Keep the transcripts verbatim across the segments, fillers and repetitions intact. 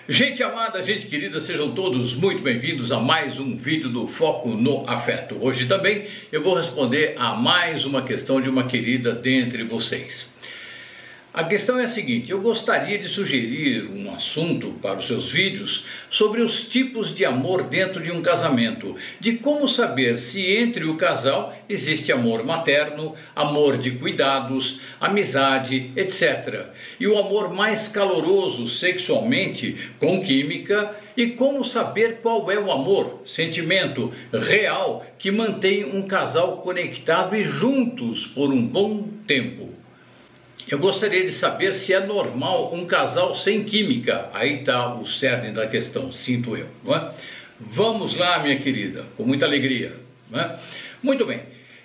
Gente amada, gente querida, sejam todos muito bem-vindos a mais um vídeo do Foco no Afeto. Hoje também eu vou responder a mais uma questão de uma querida dentre vocês. A questão é a seguinte: eu gostaria de sugerir um assunto para os seus vídeos sobre os tipos de amor dentro de um casamento, de como saber se entre o casal existe amor materno, amor de cuidados, amizade, etcétera. E o amor mais caloroso sexualmente, com química, e como saber qual é o amor, sentimento real que mantém um casal conectado e juntos por um bom tempo. Eu gostaria de saber se é normal um casal sem química. Aí está o cerne da questão, sinto eu. Não é? Vamos lá, minha querida, com muita alegria. Não é? Muito bem.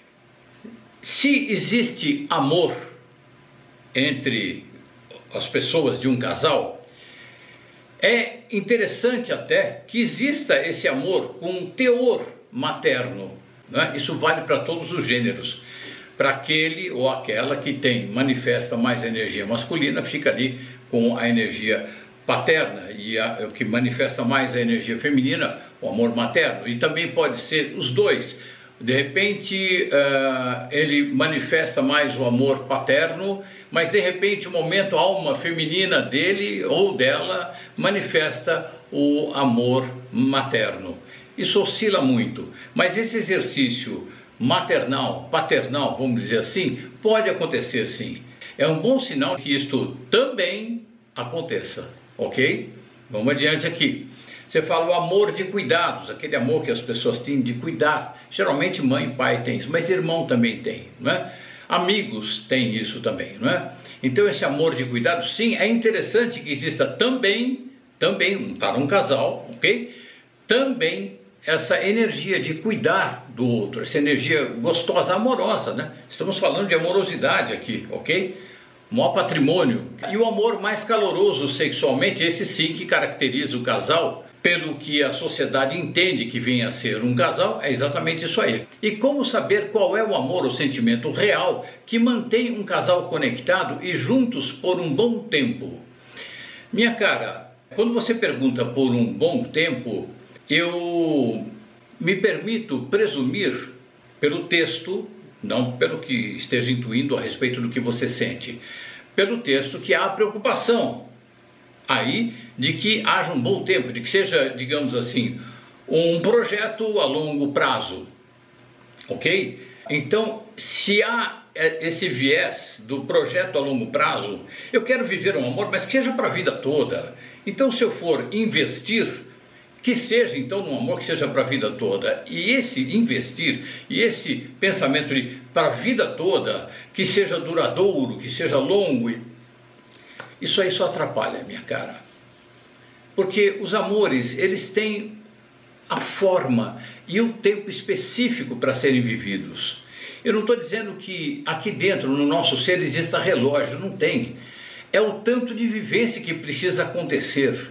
Se existe amor entre as pessoas de um casal, é interessante até que exista esse amor com um teor materno. Não é? Isso vale para todos os gêneros. Para aquele ou aquela que tem, manifesta mais energia masculina, fica ali com a energia paterna, e a, o que manifesta mais a energia feminina, o amor materno. E também pode ser os dois. De repente uh, ele manifesta mais o amor paterno, mas de repente o momento a alma feminina dele ou dela manifesta o amor materno. Isso oscila muito, mas esse exercício maternal, paternal, vamos dizer assim, pode acontecer sim. É um bom sinal que isto também aconteça, ok? Vamos adiante aqui. Você fala o amor de cuidados, aquele amor que as pessoas têm de cuidar. Geralmente mãe e pai têm isso, mas irmão também tem, não é? Amigos têm isso também, não é? Então esse amor de cuidados, sim, é interessante que exista também, também para um casal, ok? Também essa energia de cuidar do outro, essa energia gostosa, amorosa, né? Estamos falando de amorosidade aqui, ok? O maior patrimônio. E o amor mais caloroso sexualmente, esse sim que caracteriza o casal, pelo que a sociedade entende que vem a ser um casal, é exatamente isso aí. E como saber qual é o amor, o sentimento real que mantém um casal conectado e juntos por um bom tempo? Minha cara, quando você pergunta por um bom tempo, eu me permito presumir pelo texto, não pelo que esteja intuindo a respeito do que você sente, pelo texto que há preocupação aí de que haja um bom tempo, de que seja, digamos assim, um projeto a longo prazo, ok? Então, se há esse viés do projeto a longo prazo, eu quero viver um amor, mas que seja para a vida toda. Então, se eu for investir, que seja então num amor que seja para a vida toda. E esse investir, e esse pensamento de para a vida toda, que seja duradouro, que seja longo, isso aí só atrapalha, minha cara. Porque os amores, eles têm a forma e o tempo específico para serem vividos. Eu não estou dizendo que aqui dentro, no nosso ser, exista relógio, não tem. É o tanto de vivência que precisa acontecer.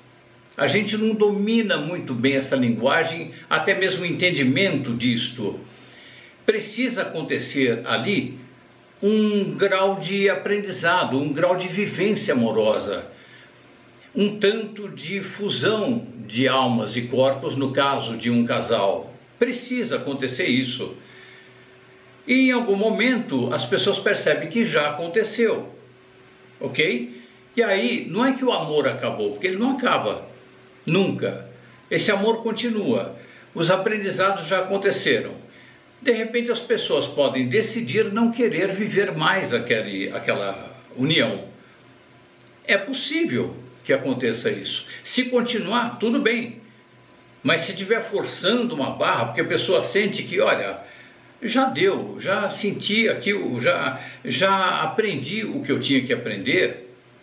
A gente não domina muito bem essa linguagem, até mesmo o entendimento disto. Precisa acontecer ali um grau de aprendizado, um grau de vivência amorosa, um tanto de fusão de almas e corpos no caso de um casal. Precisa acontecer isso. E em algum momento as pessoas percebem que já aconteceu, ok? E aí não é que o amor acabou, porque ele não acaba. Nunca. Esse amor continua. Os aprendizados já aconteceram. De repente as pessoas podem decidir não querer viver mais aquele, aquela união. É possível que aconteça isso. Se continuar, tudo bem. Mas se estiver forçando uma barra, porque a pessoa sente que, olha, já deu, já senti aquilo, já, já aprendi o que eu tinha que aprender,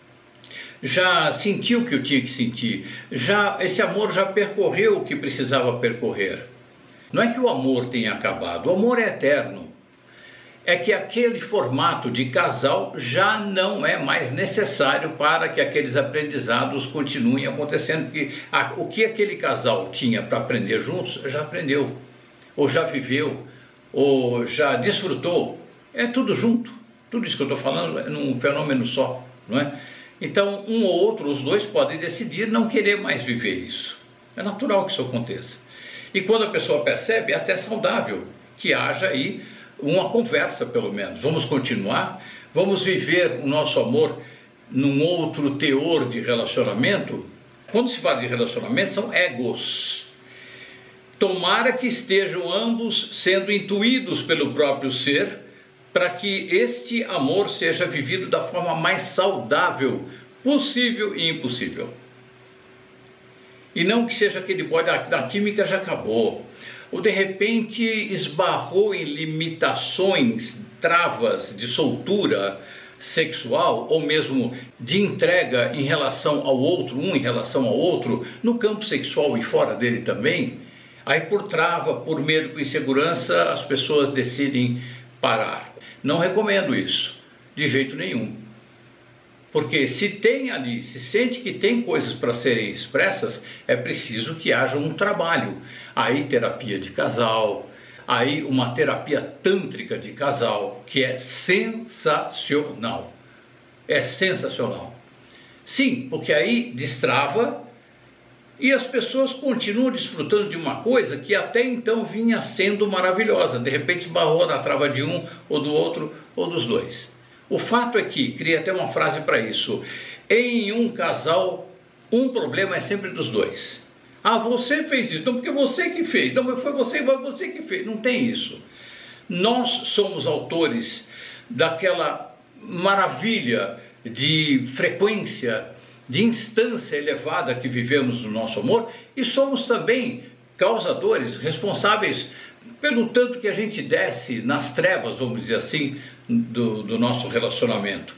já senti o que eu tinha que sentir, já, esse amor já percorreu o que precisava percorrer. Não é que o amor tenha acabado, o amor é eterno. É que aquele formato de casal já não é mais necessário para que aqueles aprendizados continuem acontecendo, porque a, o que aquele casal tinha para aprender juntos, já aprendeu, ou já viveu, ou já desfrutou. É tudo junto, tudo isso que eu estou falando é num fenômeno só, não é? Então, um ou outro, os dois podem decidir não querer mais viver isso. É natural que isso aconteça. E quando a pessoa percebe, é até saudável que haja aí uma conversa, pelo menos. Vamos continuar? Vamos viver o nosso amor num outro teor de relacionamento? Quando se fala de relacionamento, são egos. Tomara que estejam ambos sendo intuídos pelo próprio ser, para que este amor seja vivido da forma mais saudável possível e impossível. E não que seja aquele bode, a química já acabou, ou de repente esbarrou em limitações, travas de soltura sexual, ou mesmo de entrega em relação ao outro, um em relação ao outro, no campo sexual e fora dele também. Aí por trava, por medo, por insegurança, as pessoas decidem parar. Não recomendo isso, de jeito nenhum. Porque se tem ali, se sente que tem coisas para serem expressas, é preciso que haja um trabalho. Aí terapia de casal, aí uma terapia tântrica de casal, que é sensacional. É sensacional. Sim, porque aí destrava e as pessoas continuam desfrutando de uma coisa que até então vinha sendo maravilhosa. De repente esbarrou na trava de um, ou do outro, ou dos dois. O fato é que, criei até uma frase para isso, em um casal, um problema é sempre dos dois. Ah, você fez isso, não porque você que fez, não, foi você, foi você que fez, não tem isso. Nós somos autores daquela maravilha de frequência, de instância elevada que vivemos no nosso amor e somos também causadores, responsáveis pelo tanto que a gente desce nas trevas, vamos dizer assim, do, do nosso relacionamento.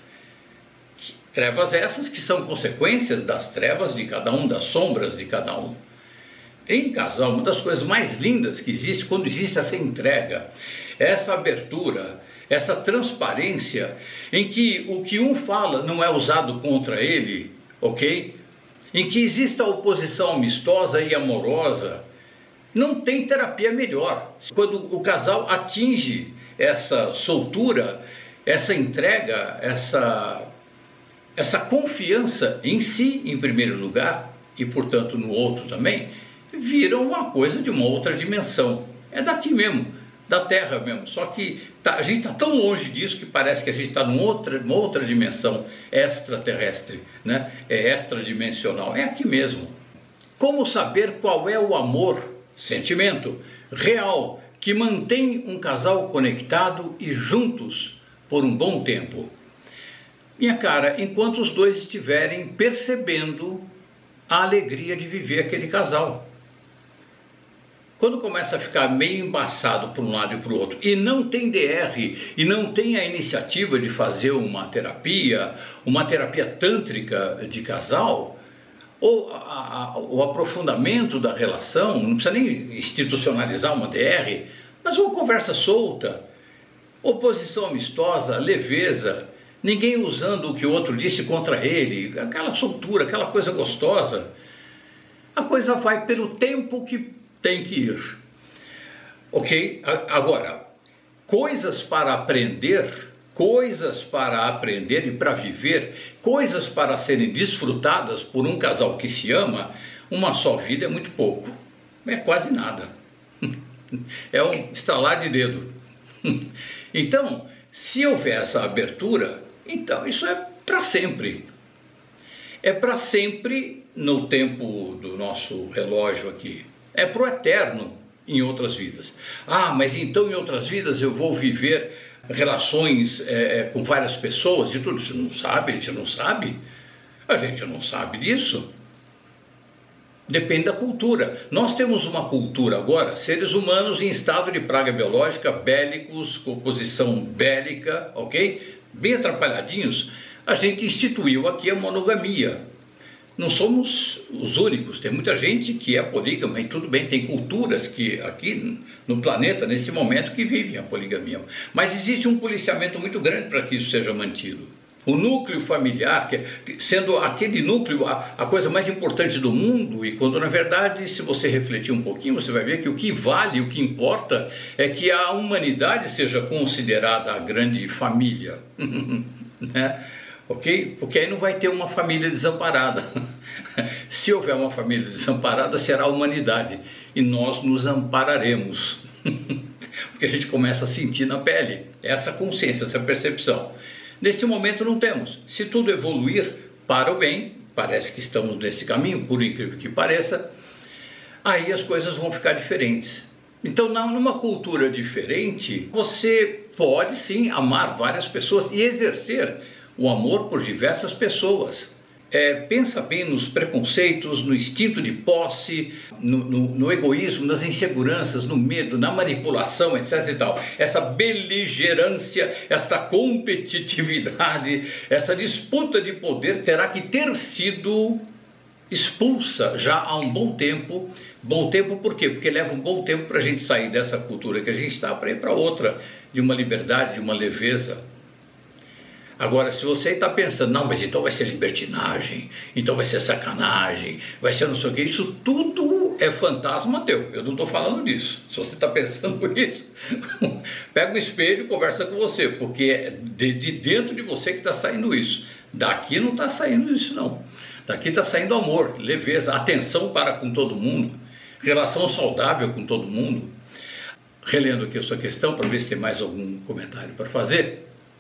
Trevas essas que são consequências das trevas de cada um, das sombras de cada um. Em casal, uma das coisas mais lindas que existe, quando existe essa entrega, essa abertura, essa transparência, em que o que um fala não é usado contra ele, ok? Em que exista oposição amistosa e amorosa, não tem terapia melhor. Quando o casal atinge essa soltura, essa entrega, essa, essa confiança em si, em primeiro lugar, e portanto no outro também, vira uma coisa de uma outra dimensão. É daqui mesmo, da Terra mesmo. Só que tá, a gente está tão longe disso que parece que a gente está numa outra, numa outra dimensão extraterrestre, né? É extradimensional, é aqui mesmo. Como saber qual é o amor, sentimento real que mantém um casal conectado e juntos por um bom tempo? Minha cara, enquanto os dois estiverem percebendo a alegria de viver aquele casal. Quando começa a ficar meio embaçado por um lado e para o outro, e não tem D R, e não tem a iniciativa de fazer uma terapia, uma terapia tântrica de casal, ou a, a, o aprofundamento da relação, não precisa nem institucionalizar uma D R, mas uma conversa solta, oposição amistosa, leveza, ninguém usando o que o outro disse contra ele, aquela soltura, aquela coisa gostosa, a coisa vai pelo tempo que tem que ir, ok? Agora, coisas para aprender, coisas para aprender e para viver, coisas para serem desfrutadas por um casal que se ama, uma só vida é muito pouco, é quase nada, é um estalar de dedo. Então, se houver essa abertura, então isso é para sempre, é para sempre no tempo do nosso relógio aqui. É para o eterno em outras vidas. Ah, mas então em outras vidas eu vou viver relações é, com várias pessoas e tudo. Você não sabe, a gente não sabe. A gente não sabe disso. Depende da cultura. Nós temos uma cultura agora, seres humanos em estado de praga biológica, bélicos, com oposição bélica, ok? Bem atrapalhadinhos. A gente instituiu aqui a monogamia. Não somos os únicos, tem muita gente que é polígama e tudo bem, tem culturas que aqui no planeta, nesse momento, que vivem a poligamia. Mas existe um policiamento muito grande para que isso seja mantido. O núcleo familiar, que, sendo aquele núcleo a, a coisa mais importante do mundo, e quando na verdade, se você refletir um pouquinho, você vai ver que o que vale, o que importa, é que a humanidade seja considerada a grande família, né? ok? Porque aí não vai ter uma família desamparada. Se houver uma família desamparada, será a humanidade, e nós nos ampararemos. Porque a gente começa a sentir na pele essa consciência, essa percepção. Nesse momento não temos. Se tudo evoluir para o bem, parece que estamos nesse caminho, por incrível que pareça, aí as coisas vão ficar diferentes. Então, numa cultura diferente, você pode sim amar várias pessoas e exercer o amor por diversas pessoas. É, pensa bem nos preconceitos, no instinto de posse, no, no, no egoísmo, nas inseguranças, no medo, na manipulação, etc e tal. Essa beligerância, essa competitividade, essa disputa de poder terá que ter sido expulsa já há um bom tempo. Bom tempo por quê? Porque leva um bom tempo para a gente sair dessa cultura que a gente está para ir para outra, de uma liberdade, de uma leveza. Agora, se você está pensando, não, mas então vai ser libertinagem, então vai ser sacanagem, vai ser não sei o que, isso tudo é fantasma teu, eu não estou falando disso. Se você está pensando isso, pega o espelho e conversa com você, porque é de, de dentro de você que está saindo isso. Daqui não está saindo isso não, daqui está saindo amor, leveza, atenção para com todo mundo, relação saudável com todo mundo. Relendo aqui a sua questão, para ver se tem mais algum comentário para fazer.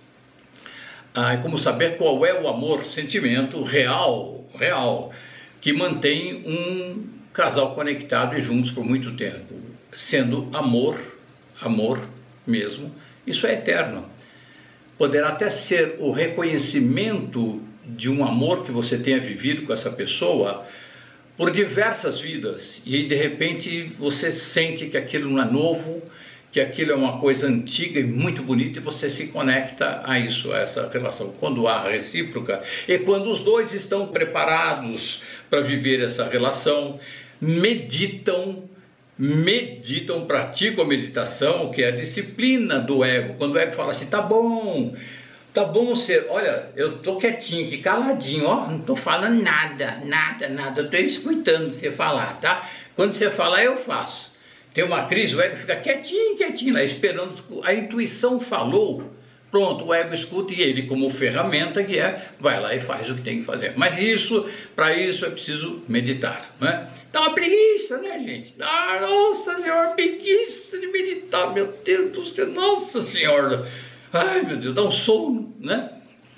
Ah, como saber qual é o amor, sentimento real, real, que mantém um casal conectado e juntos por muito tempo, sendo amor, amor mesmo, isso é eterno. Poderá até ser o reconhecimento de um amor que você tenha vivido com essa pessoa por diversas vidas, e de repente você sente que aquilo não é novo, que aquilo é uma coisa antiga e muito bonita, e você se conecta a isso, a essa relação. Quando há recíproca, e quando os dois estão preparados para viver essa relação, meditam, meditam, praticam a meditação, que é a disciplina do ego. Quando o ego fala assim, tá bom, tá bom ser, olha, eu tô quietinho aqui, caladinho, ó, não tô falando nada, nada, nada, eu tô escutando você falar, tá? Quando você falar, eu faço. Tem uma crise, o ego fica quietinho, quietinho lá, esperando, a intuição falou, pronto, o ego escuta e ele, como ferramenta que é, vai lá e faz o que tem que fazer. Mas isso, para isso é preciso meditar, né? Dá uma preguiça, né, gente? Ah, nossa senhora, preguiça de meditar, meu Deus do céu, nossa senhora, ai meu Deus, dá um sono, né?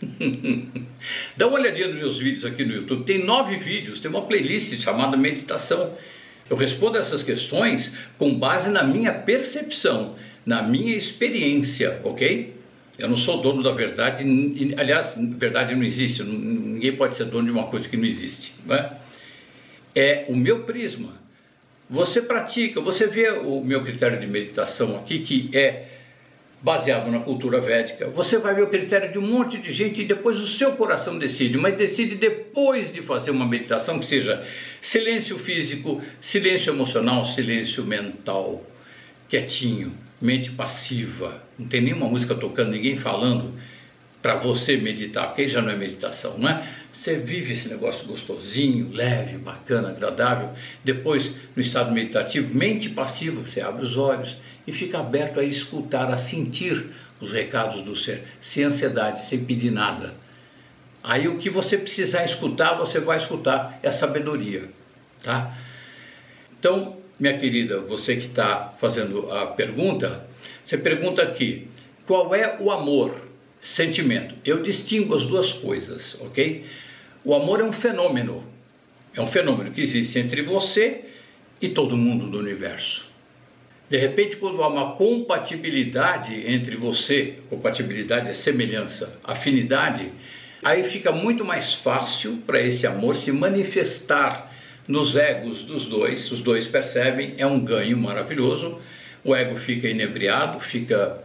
Dá uma olhadinha nos meus vídeos aqui no YouTube, tem nove vídeos, tem uma playlist chamada Meditação. Eu respondo essas questões com base na minha percepção, na minha experiência, ok? Eu não sou dono da verdade, aliás, verdade não existe, ninguém pode ser dono de uma coisa que não existe, não é? É o meu prisma. Você pratica, você vê o meu critério de meditação aqui, que é baseado na cultura védica, você vai ver o critério de um monte de gente e depois o seu coração decide, mas decide depois de fazer uma meditação que seja silêncio físico, silêncio emocional, silêncio mental, quietinho, mente passiva, não tem nenhuma música tocando, ninguém falando para você meditar, porque aí já não é meditação, não é? Você vive esse negócio gostosinho, leve, bacana, agradável, depois no estado meditativo, mente passiva, você abre os olhos e fica aberto a escutar, a sentir os recados do ser, sem ansiedade, sem pedir nada. Aí o que você precisar escutar, você vai escutar, é sabedoria, tá? Então, minha querida, você que está fazendo a pergunta, você pergunta aqui, qual é o amor, sentimento? Eu distingo as duas coisas, ok? O amor é um fenômeno, é um fenômeno que existe entre você e todo mundo do universo. De repente, quando há uma compatibilidade entre você, compatibilidade é semelhança, afinidade, aí fica muito mais fácil para esse amor se manifestar nos egos dos dois, os dois percebem, é um ganho maravilhoso, o ego fica inebriado, fica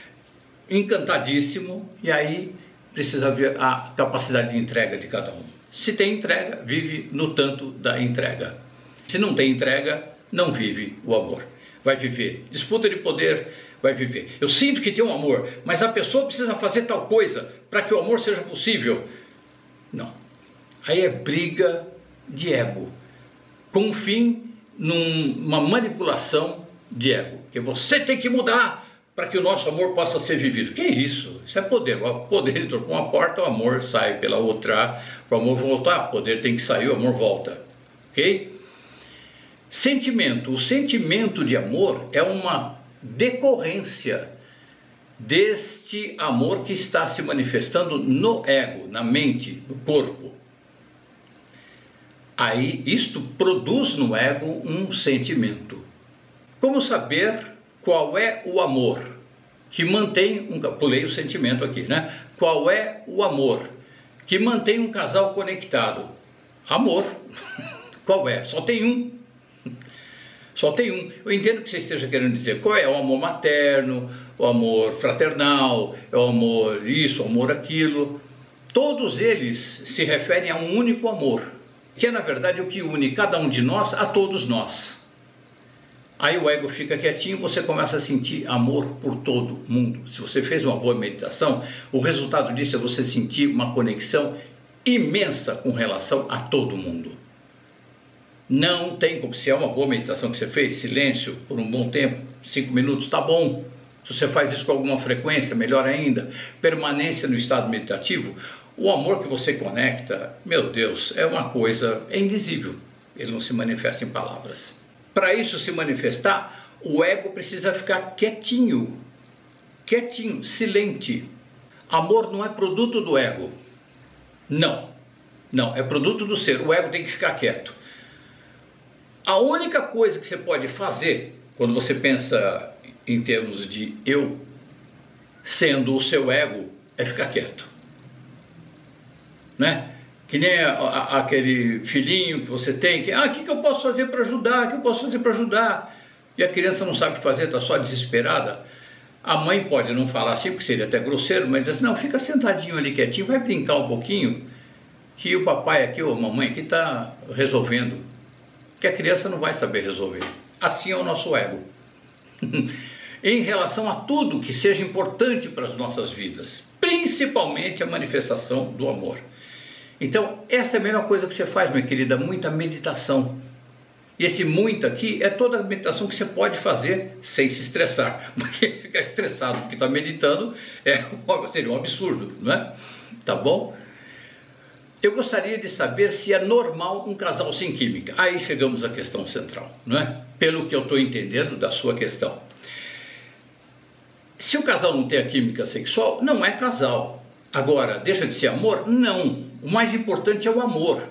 encantadíssimo, e aí precisa ver a capacidade de entrega de cada um. Se tem entrega, vive no tanto da entrega. Se não tem entrega, não vive o amor. Vai viver disputa de poder, vai viver. Eu sinto que tem um amor, mas a pessoa precisa fazer tal coisa para que o amor seja possível. Não. Aí é briga de ego, com fim numa manipulação de ego. Que você tem que mudar para que o nosso amor possa ser vivido. Que isso? Isso é poder. O poder entrou por uma porta, o amor sai pela outra. Para o amor voltar, o poder tem que sair, o amor volta. Ok? Sentimento. O sentimento de amor é uma decorrência deste amor que está se manifestando no ego, na mente, no corpo. Aí, isto produz no ego um sentimento. Como saber qual é o amor que mantém um... Pulei o sentimento aqui, né? Qual é o amor que mantém um casal conectado? Amor. Qual é? Só tem um. Só tem um. Eu entendo que você esteja querendo dizer qual é o amor materno, o amor fraternal, é o amor isso, o amor aquilo. Todos eles se referem a um único amor, que é na verdade o que une cada um de nós a todos nós. Aí o ego fica quietinho, você começa a sentir amor por todo mundo. Se você fez uma boa meditação, o resultado disso é você sentir uma conexão imensa com relação a todo mundo. Não tem como, se é uma boa meditação que você fez, silêncio por um bom tempo, cinco minutos, tá bom. Se você faz isso com alguma frequência, melhor ainda. Permanência no estado meditativo, o amor que você conecta, meu Deus, é uma coisa, é indizível. Ele não se manifesta em palavras. Para isso se manifestar, o ego precisa ficar quietinho, quietinho, silente. Amor não é produto do ego. Não, não, é produto do ser. O ego tem que ficar quieto. A única coisa que você pode fazer, quando você pensa em termos de eu, sendo o seu ego, é ficar quieto. Né? Que nem a, a, aquele filhinho que você tem, que, ah, o que, que eu posso fazer para ajudar? O que eu posso fazer para ajudar? E a criança não sabe o que fazer, está só desesperada. A mãe pode não falar assim, porque seria até grosseiro, mas diz assim, não, fica sentadinho ali quietinho, vai brincar um pouquinho, que o papai aqui ou a mamãe aqui está resolvendo. Que a criança não vai saber resolver. Assim é o nosso ego. Em relação a tudo que seja importante para as nossas vidas, principalmente a manifestação do amor. Então, essa é a melhor coisa que você faz, minha querida, muita meditação. E esse muito aqui é toda a meditação que você pode fazer sem se estressar. Porque ficar estressado porque está meditando é, seria um absurdo, não é? Tá bom? Eu gostaria de saber se é normal um casal sem química. Aí chegamos à questão central, não é? Pelo que eu estou entendendo da sua questão. Se o casal não tem a química sexual, não é casal. Agora, deixa de ser amor? Não. O mais importante é o amor.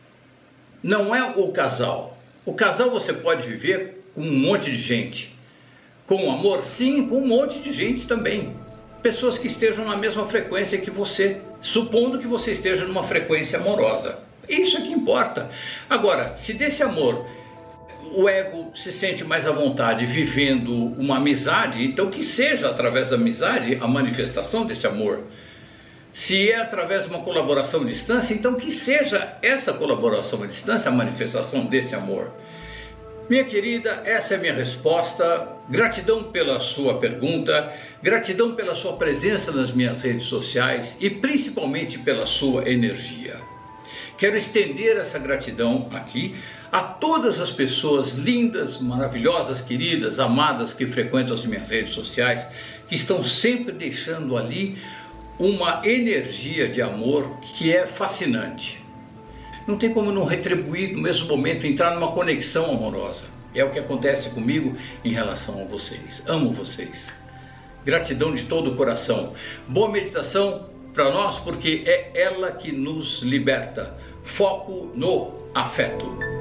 Não é o casal. O casal você pode viver com um monte de gente. Com amor? Sim, com um monte de gente também. Pessoas que estejam na mesma frequência que você, supondo que você esteja numa frequência amorosa. Isso é que importa. Agora, se desse amor o ego se sente mais à vontade vivendo uma amizade, então que seja através da amizade a manifestação desse amor. Se é através de uma colaboração à distância, então que seja essa colaboração à distância a manifestação desse amor. Minha querida, essa é a minha resposta. Gratidão pela sua pergunta, gratidão pela sua presença nas minhas redes sociais e principalmente pela sua energia. Quero estender essa gratidão aqui a todas as pessoas lindas, maravilhosas, queridas, amadas que frequentam as minhas redes sociais, que estão sempre deixando ali uma energia de amor que é fascinante. Não tem como não retribuir no mesmo momento, entrar numa conexão amorosa. É o que acontece comigo em relação a vocês. Amo vocês. Gratidão de todo o coração. Boa meditação para nós, porque é ela que nos liberta. Foco no afeto.